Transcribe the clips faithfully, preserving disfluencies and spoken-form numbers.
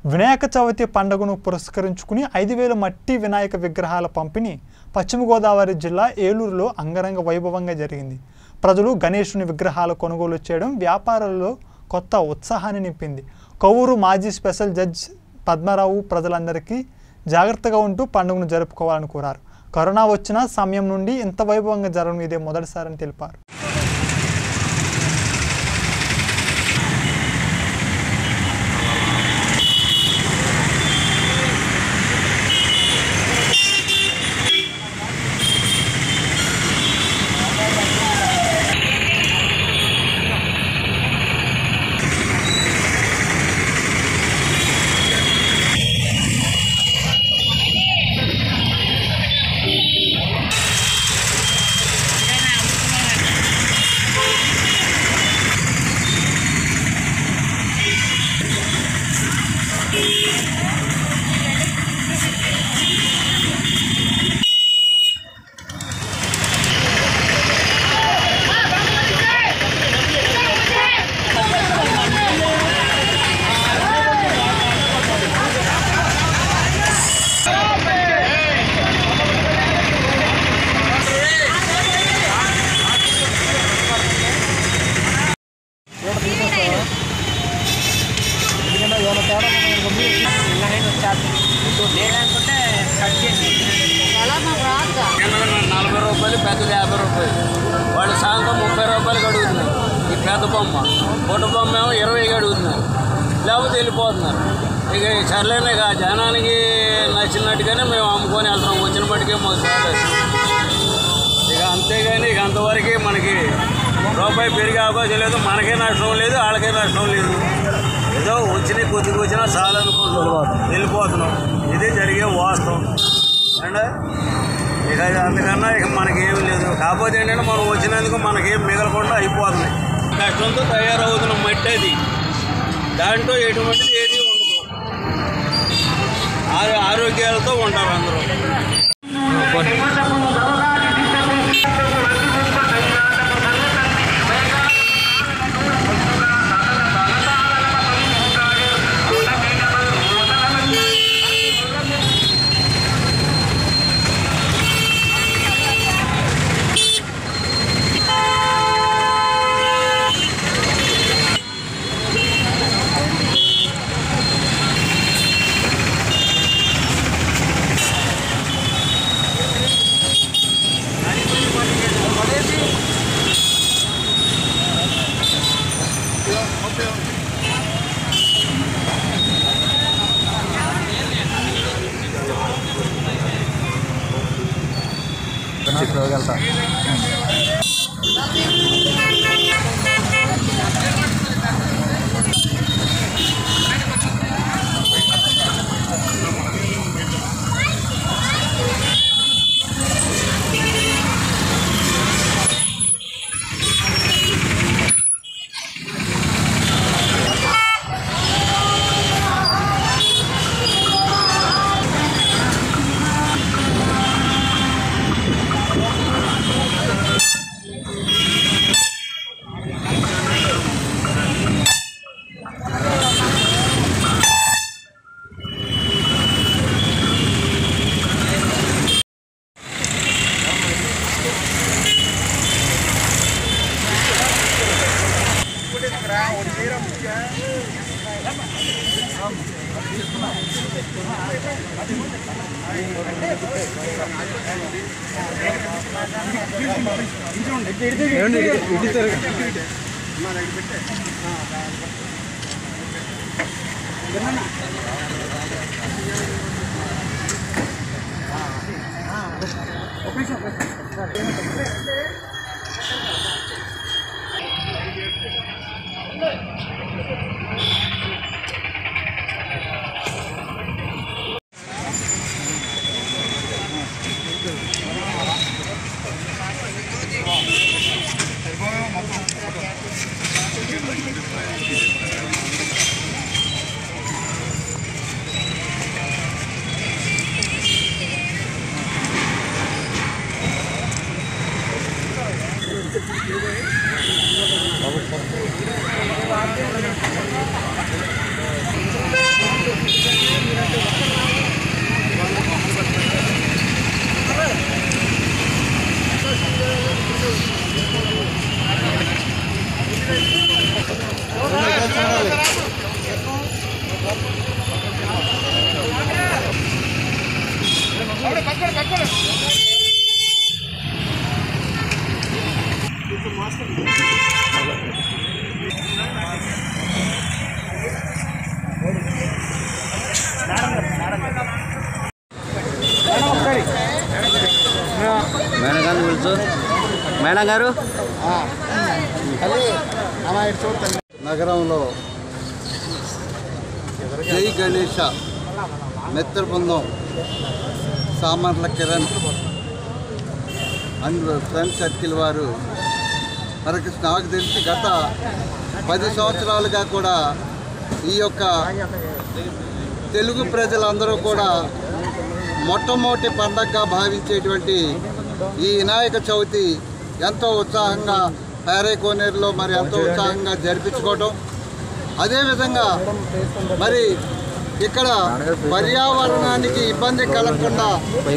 వినాయక చవితి పండుగను పురస్కరించుకుని ఐదు వేల మట్టి వినాయక విగ్రహాల పంపిణీ పశ్చిమ గోదావరి జిల్లా ఏలూరులో అంగరంగ వైభవంగా జరిగింది. ప్రజలు గణేశుని విగ్రహాల కొనుగోలు చేయడం వ్యాపారులలో కొత్త ఉత్సాహాన్ని నింపింది. కొవ్వూరు మాజీ స్పెషల్ జడ్జి పద్మారావు ప్రజలందరికీ జాగ్రత్తగా ఉంటూ పండుగను జరుపుకోవాలని కోరారు. కరోనా వచ్చిన సమయం నుండి ఇంత వైభవంగా జరగడం ఇదే మొదటిసారని తెలిపారు. నలభై రూపాయలు పెద్దది యాభై రూపాయలు వాళ్ళు సాయంత్రం ముప్పై రూపాయలకి అడుగుతున్నారు. ఈ పెద్ద బొమ్మ పొట్ట బొమ్మ ఏమో ఇరవైకి అడుగుతున్నారు, లేకపోతే వెళ్ళిపోతున్నారు. ఇక సర్లేనే ఇక జనానికి నచ్చినట్టుగానే మేము అమ్ముకొని వెళ్తాం. వచ్చిన మట్టుకే మాకు చాలేదు. ఇక అంతేగాని ఇక అంతవరకు మనకి రూపాయి పెరిగే అవకాశం లేదు. మనకే నష్టం లేదు, వాళ్ళకే నష్టం లేదు. ఏదో వచ్చిన కొద్దిగా వచ్చినా చాలా అనుకుంటున్నాం, వెళ్ళిపోతున్నాం. ఇది జరిగే వాస్తవం అండ్ ఇక అందుకన్నా ఇక మనకేమీ లేదు. కాకపోతే ఏంటంటే మనం వచ్చినందుకు మనకేం మిగలకుండా అయిపోతుంది. కష్టంతో తయారవుతున్న మట్టి అది, దాంట్లో ఎటువంటిది ఏది ఉండదు. ఆరోగ్యాలతో ఉంటారు అందరూ. వెళ్తా మేడం గారు తెలుసు మేడం గారు నగరంలో జై గణేష మిత్ర బృందం Samarla Kiran and friend circle వారు మనకి నాకు తెలిసి గత పది సంవత్సరాలుగా కూడా ఈ యొక్క తెలుగు ప్రజలందరూ కూడా మొట్టమొదటి పండగగా భావించేటువంటి ఈ వినాయక చవితి ఎంతో ఉత్సాహంగా పారేకోనేరులో మరి ఎంతో ఉత్సాహంగా జరిపించుకోవటం, అదేవిధంగా మరి ఇక్కడ పర్యావరణానికి ఇబ్బంది కలగకుండా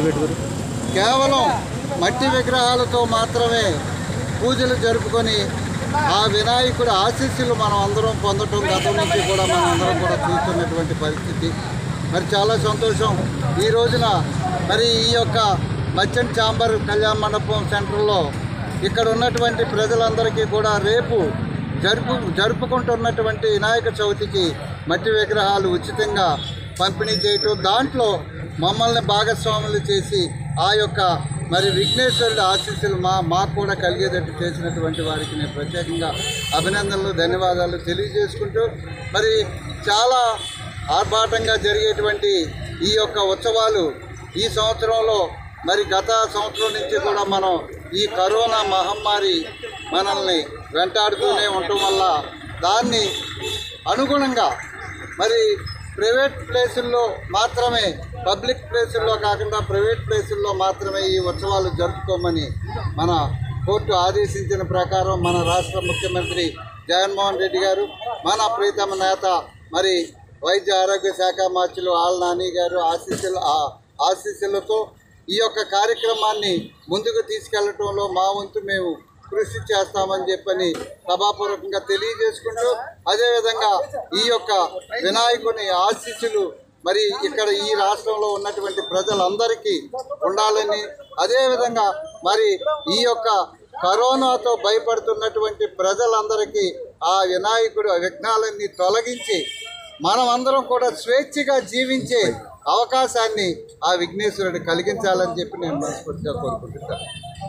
కేవలం మట్టి విగ్రహాలతో మాత్రమే పూజలు జరుపుకొని ఆ వినాయకుడి ఆశీస్సులు మనం అందరం పొందటం గతం నుంచి కూడా మనం అందరం కూడా చూస్తున్నటువంటి పరిస్థితి. మరి చాలా సంతోషం. ఈ రోజున మరి ఈ యొక్క మర్చెంట్ ఛాంబర్ కళ్యాణ మండపం సెంటర్లో ఇక్కడ ఉన్నటువంటి ప్రజలందరికీ కూడా రేపు జరుపు జరుపుకుంటున్నటువంటి వినాయక చవితికి మట్టి విగ్రహాలు ఉచితంగా పంపిణీ చేయటం, దాంట్లో మమ్మల్ని భాగస్వాములు చేసి ఆ యొక్క మరి విఘ్నేశ్వరుడి ఆశీస్సులు మా మాకు కూడా కలిగేటట్టు చేసినటువంటి వారికి నేను ప్రత్యేకంగా అభినందనలు ధన్యవాదాలు తెలియజేసుకుంటూ, మరి చాలా ఆర్భాటంగా జరిగేటువంటి ఈ యొక్క ఉత్సవాలు ఈ సంవత్సరంలో మరి గత సంవత్సరం నుంచి కూడా మనం ఈ కరోనా మహమ్మారి మనల్ని వెంటాడుతూనే ఉండటం వల్ల దాన్ని అనుగుణంగా మరి ప్రైవేట్ ప్లేసుల్లో మాత్రమే, పబ్లిక్ ప్లేసుల్లో కాకుండా ప్రైవేట్ ప్లేసుల్లో మాత్రమే ఈ ఉత్సవాలు జరుపుకోమని మన కోర్టు ఆదేశించిన ప్రకారం మన రాష్ట్ర ముఖ్యమంత్రి జగన్మోహన్ రెడ్డి గారు, మన ప్రీతమ నేత మరి వైద్య ఆరోగ్య శాఖ మార్చులు ఆళ్ళ నాని గారు ఆశీస్సులు ఆశీస్సులతో ఈ యొక్క కార్యక్రమాన్ని ముందుకు తీసుకెళ్లటంలో మా వంతు మేము కృషి చేస్తామని చెప్పని సభాపూర్వకంగా తెలియజేసుకుంటూ, అదేవిధంగా ఈ యొక్క వినాయకుని ఆశీస్సులు మరి ఇక్కడ ఈ రాష్ట్రంలో ఉన్నటువంటి ప్రజలందరికీ ఉండాలని, అదేవిధంగా మరి ఈ యొక్క కరోనాతో భయపడుతున్నటువంటి ప్రజలందరికీ ఆ వినాయకుడు విఘ్నాలన్నీ తొలగించి మనమందరం కూడా స్వేచ్ఛగా జీవించే అవకాశాన్ని ఆ విఘ్నేశ్వరుడు కలిగించాలని చెప్పి నేను మనస్ఫూర్తిగా కోరుకుంటున్నాను.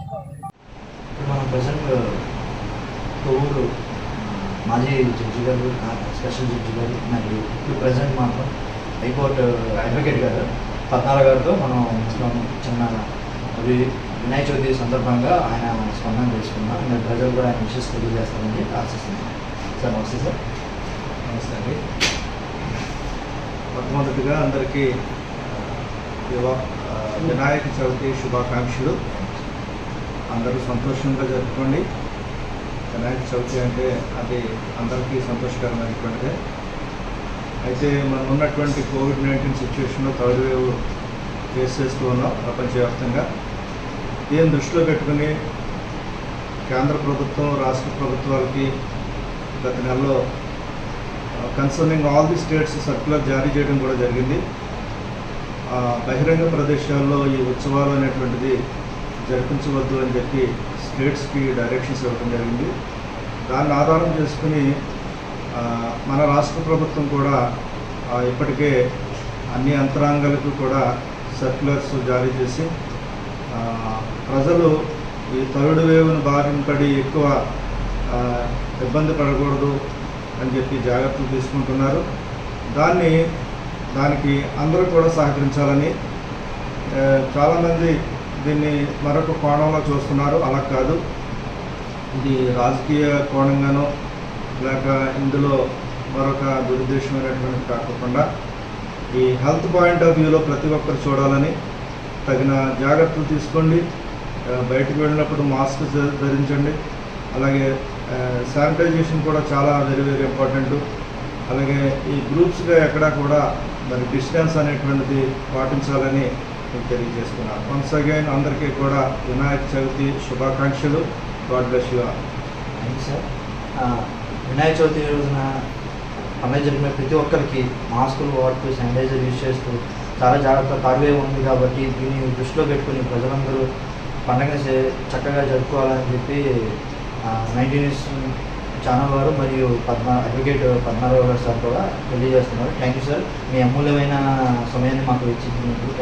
మన ప్రజెంట్ కొవ్వూరు మాజీ జడ్జి గారు, స్పెషల్ జడ్జి గారు మరియు ఇప్పుడు ప్రజెంట్ మాత్రం హైకోర్టు అడ్వకేట్ గారు పద్నాలుగు గారితో మనం చిన్న వినాయక చవితి సందర్భంగా ఆయన స్పందన చేసుకున్నాం. మేము ప్రజలు కూడా ఆయన విషయం తెలియజేస్తామని ఆశిస్తున్నాం. సార్ నమస్తే. సార్ నమస్తే అండి. మొట్టమొదటిగా అందరికీ వినాయక చవితి శుభాకాంక్షలు. అందరూ సంతోషంగా జరుపుకోండి. వినాయక చవితి అంటే అది అందరికీ సంతోషకరమైనటువంటిదే. అయితే మనం ఉన్నటువంటి కోవిడ్ నైన్టీన్ సిచ్యువేషన్లో థర్డ్ వేవ్ ఫేస్ చేస్తూ ఉన్నాం ప్రపంచవ్యాప్తంగా. దీన్ని దృష్టిలో పెట్టుకుని కేంద్ర ప్రభుత్వం రాష్ట్ర ప్రభుత్వాలకి గత నెలలో concerning all the states circular జారీ చేయడం కూడా జరిగింది. బహిరంగ ప్రదేశాల్లో ఈ ఉత్సవాలు అనేటువంటిది జరిపించవద్దు అని చెప్పి స్టేట్స్కి డైరెక్షన్స్ ఇవ్వడం జరిగింది. దాన్ని ఆధారం చేసుకుని మన రాష్ట్ర ప్రభుత్వం కూడా ఇప్పటికే అన్ని యంత్రాంగాలకు కూడా సర్క్యులర్స్ జారీ చేసి ప్రజలు ఈ థర్డ్ వేవ్ను బారిన పడి ఎక్కువ ఇబ్బంది పడకూడదు అని చెప్పి జాగ్రత్తలు తీసుకుంటున్నారు. దాన్ని దానికి అందరూ కూడా సహకరించాలని చాలామంది దీన్ని మరొక కోణంలో చూస్తున్నారు. అలా కాదు, ఇది రాజకీయ కోణంగానో లేక ఇందులో మరొక దురుద్దేశమైనటువంటి కాకుండా ఈ హెల్త్ పాయింట్ ఆఫ్ వ్యూలో ప్రతి ఒక్కరు చూడాలని తగిన జాగ్రత్తలు తీసుకోండి. బయటకు వెళ్ళినప్పుడు మాస్క్ ధరించండి. అలాగే శానిటైజేషన్ కూడా చాలా వెరీ వెరీ ఇంపార్టెంట్. అలాగే ఈ గ్రూప్స్గా ఎక్కడా కూడా మరి డిస్టెన్స్ అనేటువంటిది పాటించాలని నేను తెలియజేస్తున్నాను. వన్స్ అగైన్ అందరికీ కూడా వినాయక చవితి శుభాకాంక్షలు. God bless you all. Thank you sir. Vinayaka Chavithi రోజున పండుగ జరిగిన ప్రతి ఒక్కరికి మాస్కులు వాడుతూ శానిటైజర్ యూజ్ చేస్తూ చాలా జాగ్రత్త తారువే ఉంది కాబట్టి దీన్ని దృష్టిలో పెట్టుకుని ప్రజలందరూ పండుగని చక్కగా జరుపుకోవాలని చెప్పి నైన్టీ న్యూస్ ఛానల్ వారు మరియు పద్మా అడ్వకేట్ పద్మారావు గారు సార్ కూడా తెలియజేస్తున్నారు. థ్యాంక్ యూ సార్, మీ అమూల్యమైన సమయాన్ని మాకు ఇచ్చింది.